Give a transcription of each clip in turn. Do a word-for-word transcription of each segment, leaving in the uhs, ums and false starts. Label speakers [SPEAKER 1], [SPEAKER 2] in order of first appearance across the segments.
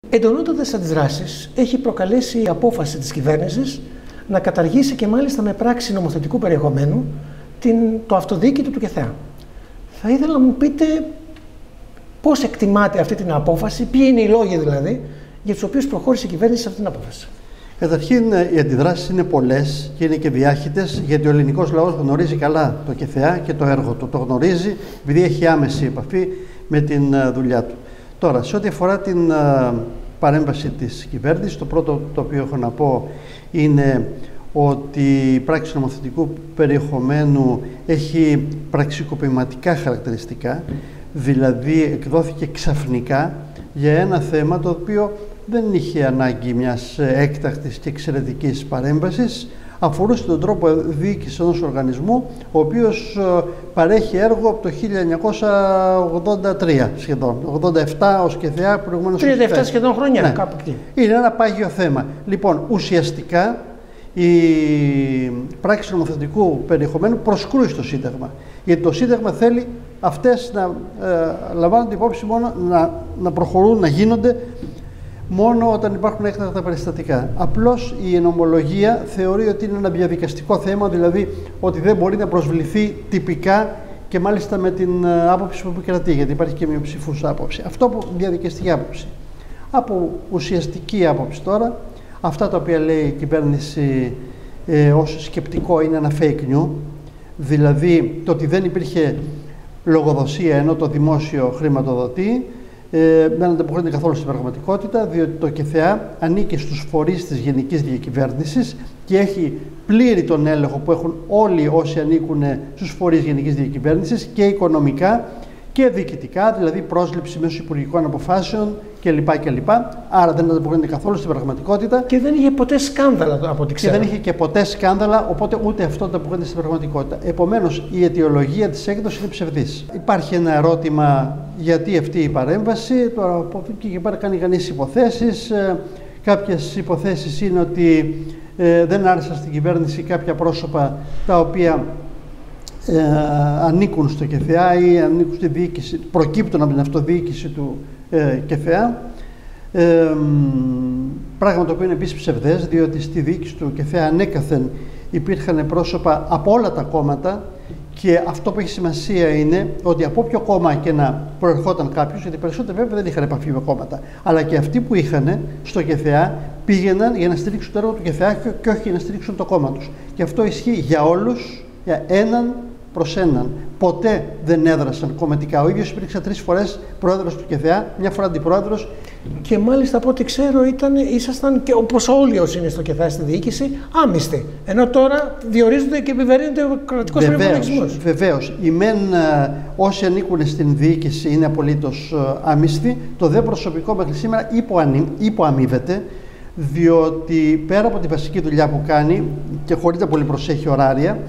[SPEAKER 1] Εντονότατες αντιδράσεις έχει προκαλέσει η απόφαση της κυβέρνησης να καταργήσει και μάλιστα με πράξη νομοθετικού περιεχομένου την, το αυτοδιοίκητο του ΚΕΘΕΑ. Θα ήθελα να μου πείτε πώς εκτιμάτε αυτή την απόφαση, ποιοι είναι οι λόγοι δηλαδή για τους οποίους προχώρησε η κυβέρνηση σε αυτή την απόφαση.
[SPEAKER 2] Καταρχήν, οι αντιδράσεις είναι πολλές και είναι και διάχυτες, γιατί ο ελληνικός λαός γνωρίζει καλά το ΚΕΘΕΑ και το έργο του. Το γνωρίζει επειδή έχει άμεση επαφή με την δουλειά του. Τώρα, σε ό,τι αφορά την uh, παρέμβαση της κυβέρνησης, το πρώτο το οποίο έχω να πω είναι ότι η πράξη νομοθετικού περιεχομένου έχει πραξικοπηματικά χαρακτηριστικά, δηλαδή εκδόθηκε ξαφνικά για ένα θέμα το οποίο δεν είχε ανάγκη μιας έκτακτης και εξαιρετικής παρέμβασης, αφορούσε τον τρόπο διοίκησης ενός οργανισμού, ο οποίος παρέχει έργο από το χίλια εννιακόσια ογδόντα τρία σχεδόν, ογδόντα επτά ως ΚΕΘΕΑ, προηγουμένως
[SPEAKER 1] τριάντα επτά σχεδόν χρόνια, ναι. Κάπου εκεί.
[SPEAKER 2] Είναι ένα πάγιο θέμα. Λοιπόν, ουσιαστικά η πράξη νομοθετικού περιεχομένου προσκρούει στο Σύνταγμα, γιατί το Σύνταγμα θέλει αυτές να ε, λαμβάνονται υπόψη μόνο, να, να προχωρούν, να γίνονται μόνο όταν υπάρχουν έκτακτα περιστατικά. Απλώς η νομολογία θεωρεί ότι είναι ένα διαδικαστικό θέμα, δηλαδή ότι δεν μπορεί να προσβληθεί τυπικά και μάλιστα με την άποψη που επικρατεί, γιατί υπάρχει και μειοψηφούσα άποψη. Αυτό από διαδικαστική άποψη. Από ουσιαστική άποψη τώρα, αυτά τα οποία λέει η κυβέρνηση ε, ως σκεπτικό είναι ένα fake news, δηλαδή το ότι δεν υπήρχε λογοδοσία ενώ το δημόσιο χρηματοδοτεί, Ε, δεν ανταποκρίνεται καθόλου στην πραγματικότητα, διότι το ΚΕΘΕΑ ανήκει στους φορείς της Γενικής Διακυβέρνησης και έχει πλήρη τον έλεγχο που έχουν όλοι όσοι ανήκουν στους φορείς Γενικής Διακυβέρνησης και οικονομικά και διοικητικά, δηλαδή πρόσληψη μέσω υπουργικών αποφάσεων κλπ. κλπ. Άρα δεν ανταποκρίνεται καθόλου στην πραγματικότητα.
[SPEAKER 1] Και δεν είχε ποτέ σκάνδαλα από ό,τι ξέρω.
[SPEAKER 2] Και δεν είχε και ποτέ σκάνδαλα, οπότε ούτε αυτό ανταποκρίνεται στην πραγματικότητα. Επομένως, η αιτιολογία της έκδοσης είναι ψευδής. Υπάρχει ένα ερώτημα γιατί αυτή η παρέμβαση. Τώρα, από εκεί και πέρα κάνει κανείς υποθέσεις. Κάποιες υποθέσεις είναι ότι ε, δεν άρεσαν στην κυβέρνηση κάποια πρόσωπα τα οποία Ε, ανήκουν στο ΚΕΘΕΑ ή ανήκουν στη διοίκηση, προκύπτουν από την αυτοδιοίκηση του ε, ΚΕΘΕΑ. Ε, πράγμα το οποίο είναι επίσης ψευδές, διότι στη διοίκηση του ΚΕΘΕΑ ανέκαθεν υπήρχαν πρόσωπα από όλα τα κόμματα και αυτό που έχει σημασία είναι ότι από όποιο κόμμα και να προερχόταν κάποιος, γιατί περισσότεροι βέβαια δεν είχαν επαφή με κόμματα, αλλά και αυτοί που είχαν στο ΚΕΘΕΑ πήγαιναν για να στηρίξουν το έργο του ΚΕΘΕΑ και όχι για να στηρίξουν το κόμμα τους. Και αυτό ισχύει για όλους, για έναν προς έναν. Ποτέ δεν έδρασαν κομματικά. Ο ίδιος υπήρξε τρεις φορές πρόεδρος του ΚΕΘΕΑ, μια φορά αντιπρόεδρος.
[SPEAKER 1] Και μάλιστα από ό,τι ξέρω ήταν, ήσασταν και όπως όλοι όσοι είναι στο ΚΕΘΕΑ στη διοίκηση άμυστοι. Ενώ τώρα διορίζονται και επιβαρύνεται ο κρατικός προϋπολογισμός.
[SPEAKER 2] Βεβαίως. Οι μεν όσοι ανήκουν στην διοίκηση είναι απολύτως άμυστοι. Το δε προσωπικό μέχρι σήμερα υποαμείβεται, διότι πέρα από τη βασική δουλειά που κάνει και χωρίς να πολύ προσέχει ωράρια,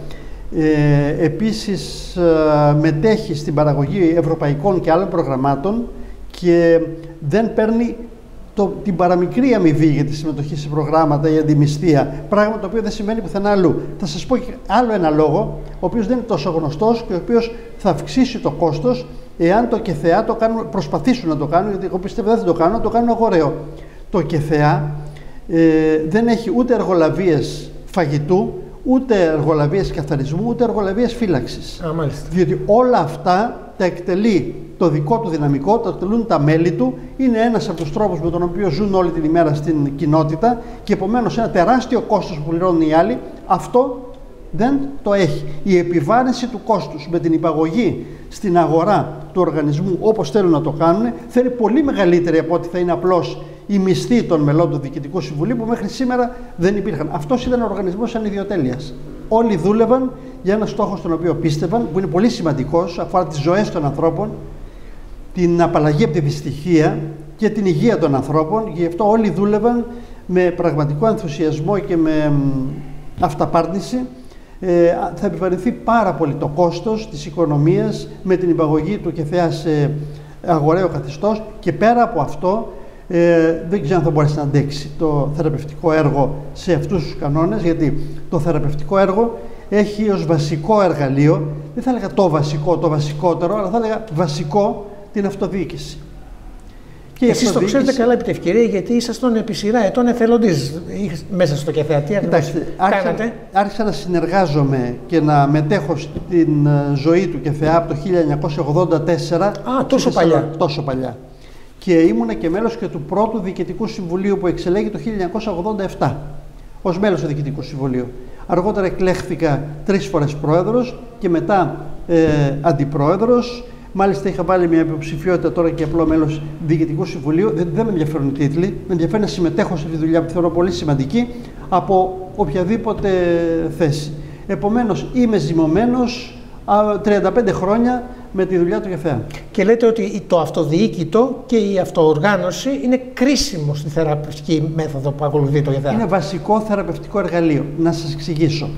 [SPEAKER 2] Ε, επίσης ε, μετέχει στην παραγωγή ευρωπαϊκών και άλλων προγραμμάτων και δεν παίρνει το, την παραμικρή αμοιβή για τη συμμετοχή σε προγράμματα ή αντιμισθία, πράγμα το οποίο δεν σημαίνει πουθενά αλλού. Θα σας πω και άλλο ένα λόγο, ο οποίος δεν είναι τόσο γνωστός και ο οποίος θα αυξήσει το κόστος εάν το ΚΕΘΕΑ το κάνουν, προσπαθήσουν να το κάνουν, γιατί εγώ πιστεύω δεν θα το κάνουν, να το κάνουν αγοραίο. Το ΚΕΘΕΑ ε, δεν έχει ούτε εργολαβίες φαγητού, ούτε εργολαβίες καθαρισμού, ούτε εργολαβίες φύλαξης.
[SPEAKER 1] Α, μάλιστα.
[SPEAKER 2] Διότι όλα αυτά τα εκτελεί το δικό του δυναμικό, τα εκτελούν τα μέλη του, είναι ένας από τους τρόπους με τον οποίο ζουν όλη την ημέρα στην κοινότητα και επομένως ένα τεράστιο κόστος που πληρώνουν οι άλλοι, αυτό δεν το έχει. Η επιβάρυνση του κόστους με την υπαγωγή στην αγορά του οργανισμού όπως θέλουν να το κάνουν, θέλει πολύ μεγαλύτερη από ό,τι θα είναι απλώς οι μισθοί των μελών του Διοικητικού Συμβουλίου που μέχρι σήμερα δεν υπήρχαν. Αυτός ήταν ο οργανισμός ανιδιοτέλειας. Όλοι δούλευαν για ένα στόχο στον οποίο πίστευαν, που είναι πολύ σημαντικός, αφορά τις ζωές των ανθρώπων, την απαλλαγή από τη δυστυχία και την υγεία των ανθρώπων. Γι' αυτό όλοι δούλευαν με πραγματικό ενθουσιασμό και με αυταπάρνηση. Ε, θα επιβαρυνθεί πάρα πολύ το κόστος της οικονομίας με την υπαγωγή του ΚΕΘΕΑ σε αγοραίο καθεστώς και πέρα από αυτό ε, δεν ξέρω αν θα μπορέσει να αντέξει το θεραπευτικό έργο σε αυτούς τους κανόνες, γιατί το θεραπευτικό έργο έχει ως βασικό εργαλείο, δεν θα έλεγα το βασικό, το βασικότερο, αλλά θα έλεγα βασικό την αυτοδιοίκηση.
[SPEAKER 1] Εσείς το ξέρετε καλά επί τη ευκαιρία, γιατί ήσασταν επί σειρά ετών εθελοντής μέσα στο ΚΕΘΕΑ. Τι ακριβώς κάνατε?
[SPEAKER 2] Άρχισα να συνεργάζομαι και να μετέχω στην ζωή του ΚΕΘΕΑ από το χίλια εννιακόσια ογδόντα τέσσερα.
[SPEAKER 1] Α, τόσο παλιά.
[SPEAKER 2] Τόσο παλιά. Και ήμουνα και μέλος και του πρώτου Διοικητικού Συμβουλίου που εξελέγει το χίλια εννιακόσια ογδόντα επτά ως μέλος του Διοικητικού Συμβουλίου. Αργότερα εκλέχθηκα τρεις φορές πρόεδρος και μετά ε, αντιπρόεδρος. Μάλιστα είχα βάλει μια υποψηφιότητα τώρα και απλό μέλος Διοικητικού Συμβουλίου. Δεν, δεν με ενδιαφέρουν οι τίτλοι. Με ενδιαφέρει να συμμετέχω σε αυτή τη δουλειά που θεωρώ πολύ σημαντική από οποιαδήποτε θέση. Επομένως είμαι ζυμωμένος τριάντα πέντε χρόνια με τη δουλειά του ΚΕΘΕΑ.
[SPEAKER 1] Και λέτε ότι το αυτοδιοίκητο και η αυτοοργάνωση είναι κρίσιμο στη θεραπευτική μέθοδο που ακολουθεί το ΚΕΘΕΑ.
[SPEAKER 2] Είναι βασικό θεραπευτικό εργαλείο. Να σας εξηγήσω.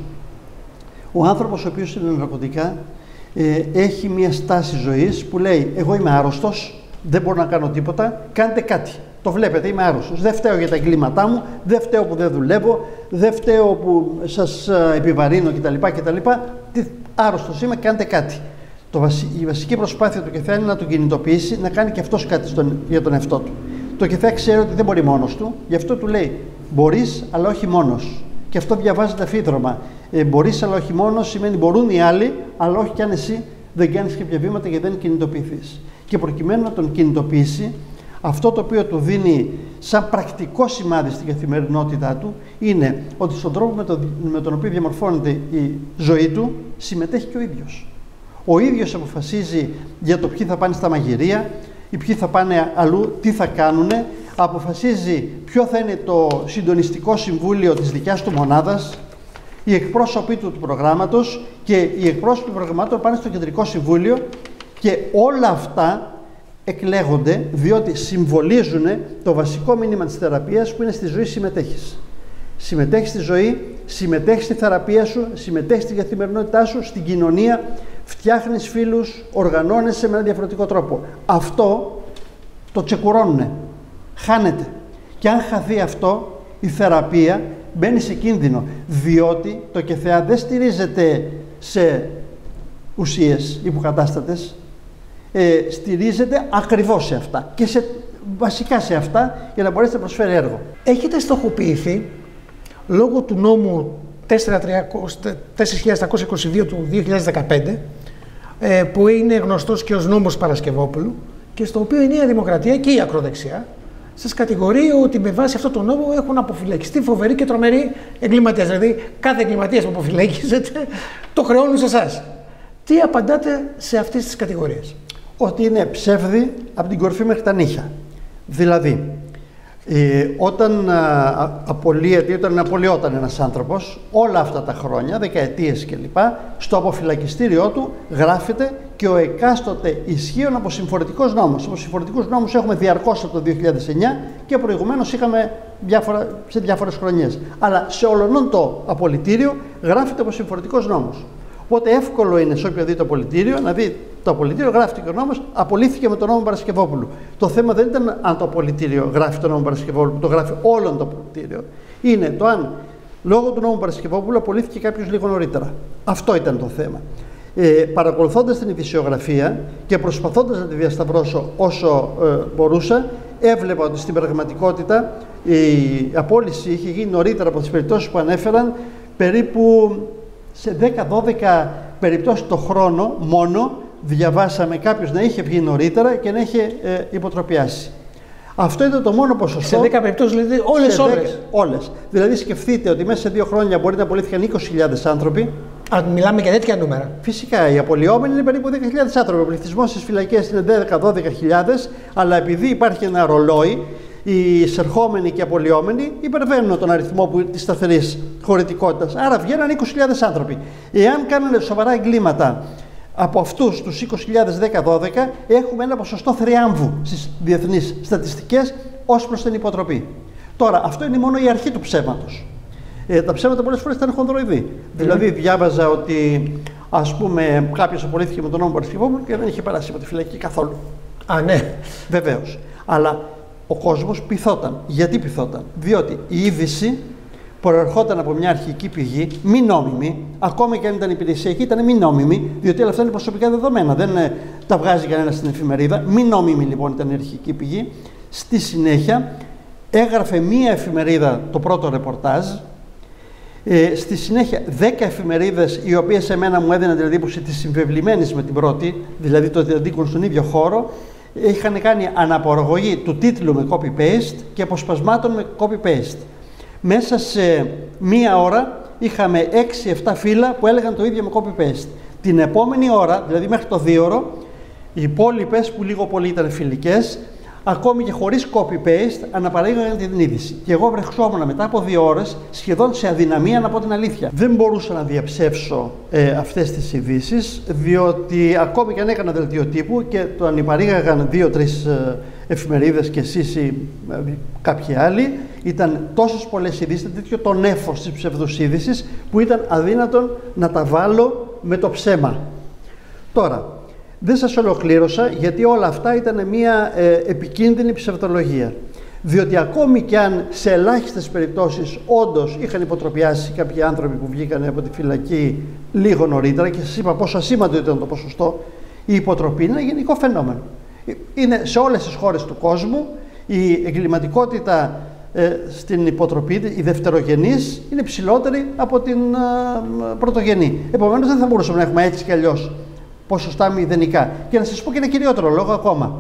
[SPEAKER 2] Ο άνθρωπος ο οποίος είναι ναρκωτικά ε, έχει μια στάση ζωής που λέει: εγώ είμαι άρρωστος, δεν μπορώ να κάνω τίποτα, κάντε κάτι. Το βλέπετε, είμαι άρρωστος. Δεν φταίω για τα εγκλήματά μου, δεν φταίω που δεν δουλεύω, δεν φταίω που σας επιβαρύνω κτλ. κτλ. Άρρωστος είμαι, κάντε κάτι. Το βασι... Η βασική προσπάθεια του ΚΕΘΕΑ είναι να τον κινητοποιήσει, να κάνει και αυτός κάτι στον... για τον εαυτό του. Το ΚΕΘΕΑ ξέρει ότι δεν μπορεί μόνος του, γι' αυτό του λέει: μπορείς, αλλά όχι μόνος. Και αυτό διαβάζεται αφίδρομα. Ε, μπορείς, αλλά όχι μόνος σημαίνει μπορούν οι άλλοι, αλλά όχι κι αν εσύ δεν κάνεις κάποια βήματα και δεν κινητοποιηθείς. Και προκειμένου να τον κινητοποιήσει, αυτό το οποίο του δίνει σαν πρακτικό σημάδι στην καθημερινότητά του είναι ότι στον τρόπο με, το, με τον οποίο διαμορφώνεται η ζωή του συμμετέχει και ο ίδιος. Ο ίδιος αποφασίζει για το ποιοι θα πάνε στα μαγειρία, οι ποιοι θα πάνε αλλού, τι θα κάνουν, αποφασίζει ποιο θα είναι το συντονιστικό συμβούλιο της δικιάς του μονάδας, οι εκπρόσωποι του, του προγράμματος και οι εκπρόσωποι του προγραμμάτων πάνε στο κεντρικό συμβούλιο και όλα αυτά εκλέγονται διότι συμβολίζουν το βασικό μήνυμα της θεραπείας που είναι στη ζωή συμμετέχεις. Συμμετέχεις στη ζωή, συμμετέχεις στη θεραπεία σου, συμμετέχεις στην καθημερινότητά σου, στην κοινωνία, φτιάχνεις φίλους, οργανώνεσαι με έναν διαφορετικό τρόπο. Αυτό το τσεκουρώνουνε, χάνεται. Και αν χαθεί αυτό, η θεραπεία μπαίνει σε κίνδυνο, διότι το ΚΕΘΕΑ δεν στηρίζεται σε ουσίες υποκατάστατες, ε, στηρίζεται ακριβώς σε αυτά και σε, βασικά σε αυτά για να μπορέσετε να προσφέρει έργο.
[SPEAKER 1] Έχετε στοχοποιηθεί λόγω του νόμου τέσσερα χιλιάδες τριακόσια είκοσι δύο του δύο χιλιάδες δεκαπέντε, ε, που είναι γνωστός και ως νόμος Παρασκευόπουλου και στο οποίο η Νέα Δημοκρατία και η ακροδεξιά σας κατηγορεί ότι με βάση αυτό το νόμο έχουν αποφυλακιστεί φοβεροί και τρομεροί εγκληματίες. Δηλαδή, κάθε εγκληματίας που αποφυλακίζεται το χρεώνουν σε εσάς. Τι απαντάτε σε αυτές τις κατηγορίες?
[SPEAKER 2] Ότι είναι ψεύδι από την κορφή μέχρι τα νύχια. Δηλαδή, ε, όταν α, απολύεται, όταν απολυόταν ένας άνθρωπος, όλα αυτά τα χρόνια, δεκαετίες κλπ, στο αποφυλακιστήριό του γράφεται και ο εκάστοτε ισχύων από συμφορητικός νόμος. Από συμφορητικούς νόμους έχουμε διαρκώς από το δύο χιλιάδες εννιά και προηγουμένως είχαμε διάφορα, σε διάφορες χρονιές. Αλλά σε όλον το απολυτήριο γράφεται από συμφορητικός νόμος. Οπότε εύκολο είναι σε όποιο δει το απολυτήριο να δει το απολυτήριο γράφει και ο νόμος, απολύθηκε με τον νόμο Παρασκευόπουλου. Το θέμα δεν ήταν αν το απολυτήριο γράφει τον νόμο Παρασκευόπουλου, το γράφει όλον το απολυτήριο. Είναι το αν λόγω του νόμου Παρασκευόπουλου απολύθηκε κάποιος λίγο νωρίτερα. Αυτό ήταν το θέμα. Ε, παρακολουθώντας την ειδησιογραφία και προσπαθώντας να τη διασταυρώσω όσο ε, μπορούσα, έβλεπα ότι στην πραγματικότητα η απόλυση είχε γίνει νωρίτερα από τις περιπτώσεις που ανέφεραν, περίπου σε δέκα δώδεκα περιπτώσεις το χρόνο μόνο διαβάσαμε κάποιος να είχε βγει νωρίτερα και να είχε ε, υποτροπιάσει. Αυτό ήταν το μόνο ποσοστό.
[SPEAKER 1] Σε δέκα περιπτώσεις, δηλαδή όλες όλες.
[SPEAKER 2] Όλες. Δηλαδή σκεφτείτε ότι μέσα σε δύο χρόνια μπορεί να απολύθηκαν είκοσι χιλιάδες άνθρωποι.
[SPEAKER 1] Α, μιλάμε για τέτοια νούμερα.
[SPEAKER 2] Φυσικά, οι απολυόμενοι είναι περίπου δέκα χιλιάδες άνθρωποι. Ο πληθυσμός στις φυλακές είναι δέκα δώδεκα χιλιάδες, αλλά επειδή υπάρχει ένα ρολόι, οι εισερχόμενοι και οι απολυόμενοι υπερβαίνουν τον αριθμό που, της σταθερής χωρητικότητας. Άρα βγαίνουν είκοσι χιλιάδες άνθρωποι. Εάν κάνανε σοβαρά εγκλήματα από αυτούς τους είκοσι χιλιάδες δέκα δώδεκα, έχουμε ένα ποσοστό θριάμβου στις διεθνείς στατιστικές ως προς την υποτροπή. Τώρα, αυτό είναι μόνο η αρχή του ψέματος. Ε, τα ψέματα πολλές φορές ήταν χονδροειδή. Mm. Δηλαδή, διάβαζα ότι, ας πούμε, κάποιος απολύθηκε με τον νόμο Παρασκευόπουλου και δεν είχε περάσει από τη φυλακή καθόλου.
[SPEAKER 1] Α, ναι.
[SPEAKER 2] Βεβαίως. Αλλά ο κόσμος πειθόταν. Γιατί πειθόταν? Διότι η είδηση προερχόταν από μια αρχική πηγή, μη νόμιμη, ακόμα και αν ήταν υπηρεσιακή, ήταν μη νόμιμη, διότι όλα αυτά είναι προσωπικά δεδομένα. Δεν ε, τα βγάζει κανένα στην εφημερίδα. Μη νόμιμη λοιπόν ήταν η αρχική πηγή. Στη συνέχεια έγραφε μία εφημερίδα το πρώτο ρεπορτάζ, ε, στη συνέχεια δέκα εφημερίδες, οι οποίες εμένα μου έδιναν την εντύπωση της συμβεβλημένης με την πρώτη, δηλαδή το ότι αντίκουν στον ίδιο χώρο, είχαν κάνει αναπαραγωγή του τίτλου με copy-paste και αποσπασμάτων με copy-paste. Μέσα σε μία ώρα είχαμε έξι εφτά φύλλα που έλεγαν το ίδιο με copy-paste. Την επόμενη ώρα, δηλαδή μέχρι το δίωρο, οι υπόλοιπες που λίγο πολύ ήταν φιλικές, ακόμη και χωρίς copy-paste, αναπαρήγαγαν την είδηση. Και εγώ βρεχόμουν μετά από δύο ώρες σχεδόν σε αδυναμία να πω την αλήθεια. Δεν μπορούσα να διαψεύσω ε, αυτές τις ειδήσεις, διότι ακόμη και αν έκανα δελτίο τύπου και το ανυπαρήγαγαν δύο-τρεις ε, εφημερίδες και εσείς ή ε, κάποιοι άλλοι, ήταν τόσες πολλές ειδήσεις, τέτοιο το νέφος της ψευδοσείδησης που ήταν αδύνατον να τα βάλω με το ψέμα. Τώρα, δεν σας ολοκλήρωσα, γιατί όλα αυτά ήταν μια ε, επικίνδυνη ψευδολογία. Διότι ακόμη κι αν σε ελάχιστες περιπτώσεις όντως είχαν υποτροπιάσει κάποιοι άνθρωποι που βγήκαν από τη φυλακή λίγο νωρίτερα, και σας είπα πόσο ασήμαντο ήταν το ποσοστό, η υποτροπή είναι ένα γενικό φαινόμενο. Είναι σε όλες τις χώρες του κόσμου, η εγκληματικότητα ε, στην υποτροπή, η δευτερογενής, είναι ψηλότερη από την ε, πρωτογενή. Επομένως δεν θα μπορούσαμε να έχουμε έτσι κι αλλιώς ποσοστά μηδενικά. Και να σας πω και ένα κυριότερο λόγο ακόμα.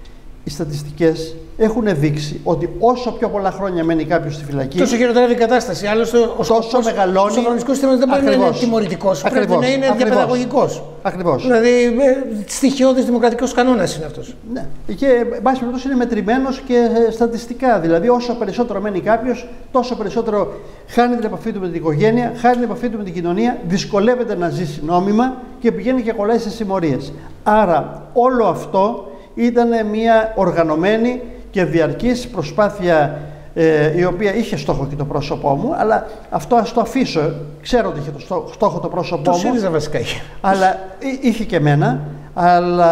[SPEAKER 2] Οι στατιστικές έχουν δείξει ότι όσο πιο πολλά χρόνια μένει κάποιος στη φυλακή,
[SPEAKER 1] τόσο χειροτερεύει η κατάσταση. Άλλωστε, ο
[SPEAKER 2] τόσο μεγαλώνει.
[SPEAKER 1] Ο σοφρονιστικός σύστημας δεν μπορεί να είναι τιμωρητικός. Πρέπει να είναι διαπαιδαγωγικός.
[SPEAKER 2] Ακριβώς.
[SPEAKER 1] Δηλαδή, στοιχειώδης δημοκρατικός κανόνας είναι αυτός.
[SPEAKER 2] Ναι. Και, εν πάση περιπτώσει, είναι μετρημένος και στατιστικά. Δηλαδή, όσο περισσότερο μένει κάποιος, τόσο περισσότερο χάνει την επαφή του με την οικογένεια, χάνει την επαφή του με την κοινωνία, δυσκολεύεται να ζήσει νόμιμα και πηγαίνει και κολλάει σε συμμορίες. Άρα, όλο αυτό ήταν μια οργανωμένη και διαρκής προσπάθεια, ε, η οποία είχε στόχο και το πρόσωπό μου, αλλά αυτό ας το αφήσω. Ξέρω ότι είχε το στόχο, στόχο το πρόσωπό
[SPEAKER 1] το
[SPEAKER 2] μου.
[SPEAKER 1] Το ΣΥΡΙΖΑ βασικά είχε.
[SPEAKER 2] Αλλά είχε και εμένα, αλλά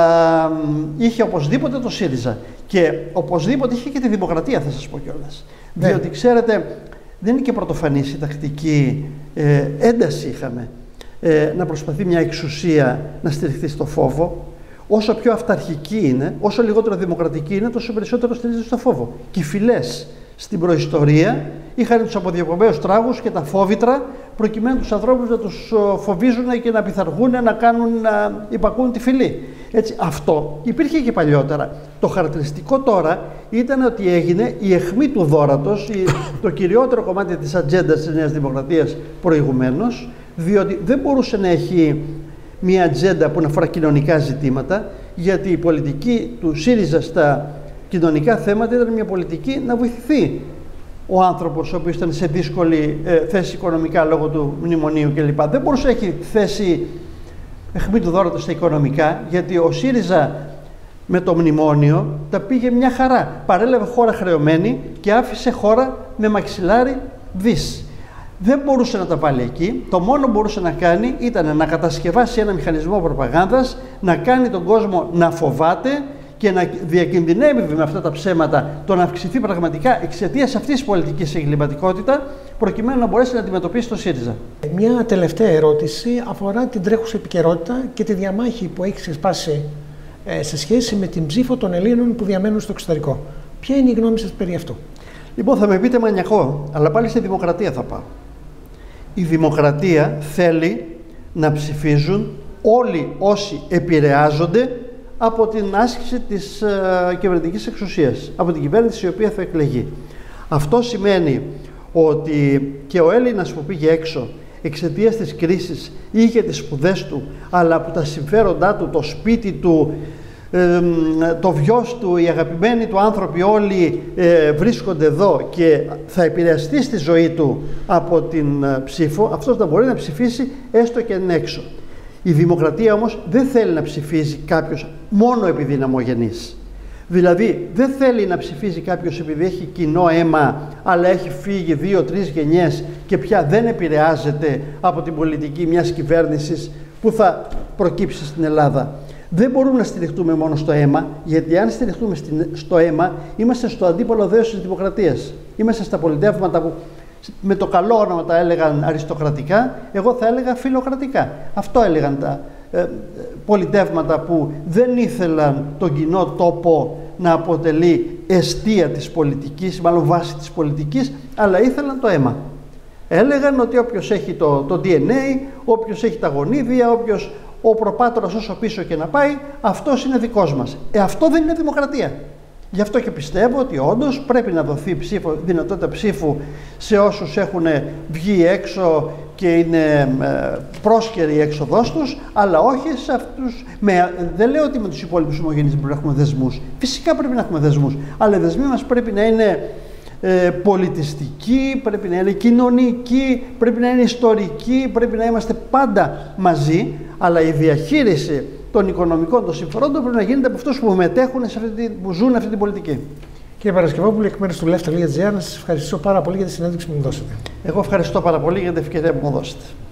[SPEAKER 2] είχε οπωσδήποτε το ΣΥΡΙΖΑ. Και οπωσδήποτε είχε και τη Δημοκρατία, θα σας πω κιόλας. Ναι. Διότι ξέρετε, δεν είναι και πρωτοφανής η τακτική ε, ένταση είχαμε ε, να προσπαθεί μια εξουσία να στηριχθεί στο φόβο. Όσο πιο αυταρχική είναι, όσο λιγότερο δημοκρατική είναι, τόσο περισσότερο στηρίζεται στο φόβο. Και οι φυλές στην προϊστορία είχαν τους αποδιοπομπαίους τράγους και τα φόβητρα, προκειμένου τους ανθρώπους να τους φοβίζουν και να πειθαργούν, να κάνουν, να υπακούν τη φυλή. Έτσι, αυτό υπήρχε και παλιότερα. Το χαρακτηριστικό τώρα ήταν ότι έγινε η αιχμή του δώρατος, το κυριότερο κομμάτι της ατζέντας της Νέας Δημοκρατίας προηγουμένως, διότι δεν μπορούσε να έχει μια ατζέντα που να αφορά κοινωνικά ζητήματα, γιατί η πολιτική του ΣΥΡΙΖΑ στα κοινωνικά θέματα ήταν μια πολιτική να βοηθηθεί ο άνθρωπος ο οποίος ήταν σε δύσκολη ε, θέση οικονομικά λόγω του μνημονίου κλπ. Δεν μπορούσε να έχει θέση αιχμή του δώρατος στα οικονομικά, γιατί ο ΣΥΡΙΖΑ με το μνημόνιο τα πήγε μια χαρά. Παρέλαβε χώρα χρεωμένη και άφησε χώρα με μαξιλάρι δις. Δεν μπορούσε να τα βάλει εκεί. Το μόνο που μπορούσε να κάνει ήταν να κατασκευάσει ένα μηχανισμό προπαγάνδας, να κάνει τον κόσμο να φοβάται και να διακινδυνεύει με αυτά τα ψέματα το να αυξηθεί πραγματικά εξαιτίας αυτής της πολιτικής εγκληματικότητα, προκειμένου να μπορέσει να αντιμετωπίσει το ΣΥΡΙΖΑ. Μια
[SPEAKER 1] τελευταία ερώτηση αφορά την τρέχουσα επικαιρότητα και τη διαμάχη που έχει ξεσπάσει ε, σε σχέση με την ψήφο των Ελλήνων που διαμένουν στο εξωτερικό. Ποια είναι η γνώμη σας περί αυτού?
[SPEAKER 2] Λοιπόν, θα με πείτε μανιακό, αλλά πάλι στη δημοκρατία θα πάω. Η δημοκρατία θέλει να ψηφίζουν όλοι όσοι επηρεάζονται από την άσκηση της uh, κυβερνητικής εξουσίας, από την κυβέρνηση η οποία θα εκλεγεί. Αυτό σημαίνει ότι και ο Έλληνας που πήγε έξω εξαιτίας της κρίσης είχε τις σπουδές του, αλλά από τα συμφέροντά του, το σπίτι του, ε, το βιός του, οι αγαπημένοι του άνθρωποι όλοι ε, βρίσκονται εδώ και θα επηρεαστεί στη ζωή του από την ε, ψήφο, αυτός να μπορεί να ψηφίσει έστω και εν έξω. Η δημοκρατία όμως δεν θέλει να ψηφίζει κάποιος μόνο επειδή είναι ομογενής. Δηλαδή δεν θέλει να ψηφίζει κάποιος επειδή έχει κοινό αίμα, αλλά έχει φύγει δύο-τρεις γενιές και πια δεν επηρεάζεται από την πολιτική μιας κυβέρνησης που θα προκύψει στην Ελλάδα. Δεν μπορούμε να στηριχτούμε μόνο στο αίμα, γιατί αν στηριχτούμε στο αίμα, είμαστε στο αντίπολο δέος της δημοκρατίας. Είμαστε στα πολιτεύματα που με το καλό όνομα τα έλεγαν αριστοκρατικά, εγώ θα έλεγα φιλοκρατικά. Αυτό έλεγαν τα ε, πολιτεύματα που δεν ήθελαν τον κοινό τόπο να αποτελεί εστία της πολιτικής, μάλλον βάση της πολιτικής, αλλά ήθελαν το αίμα. Έλεγαν ότι όποιος έχει το, το ντι εν έι, όποιος έχει τα γονίδια, όποιος ο προπάτορας όσο πίσω και να πάει, αυτός είναι δικός μας. Ε, αυτό δεν είναι δημοκρατία. Γι' αυτό και πιστεύω ότι όντως πρέπει να δοθεί ψήφο, δυνατότητα ψήφου σε όσους έχουν βγει έξω και είναι ε, πρόσκαιρη η έξοδός τους, αλλά όχι σε αυτούς. Με, δεν λέω ότι με τους υπόλοιπους ομογενείς πρέπει να έχουμε δεσμούς. Φυσικά πρέπει να έχουμε δεσμούς, αλλά οι δεσμοί μας πρέπει να είναι ε, πολιτιστικοί, πρέπει να είναι κοινωνικοί, πρέπει να είναι ιστορικοί, πρέπει να είμαστε πάντα μαζί, αλλά η διαχείριση των οικονομικών των συμφερόντων πρέπει να γίνεται από αυτούς που μετέχουν, σε αυτή, που ζουν αυτή την πολιτική.
[SPEAKER 1] Κύριε Παρασκευόπουλε, εκ μέρους του Λεφ τελεία τζι άρ, να σας ευχαριστήσω πάρα πολύ για τη συνέντευξη που μου δώσατε.
[SPEAKER 2] Εγώ ευχαριστώ πάρα πολύ για την ευκαιρία που μου δώσετε.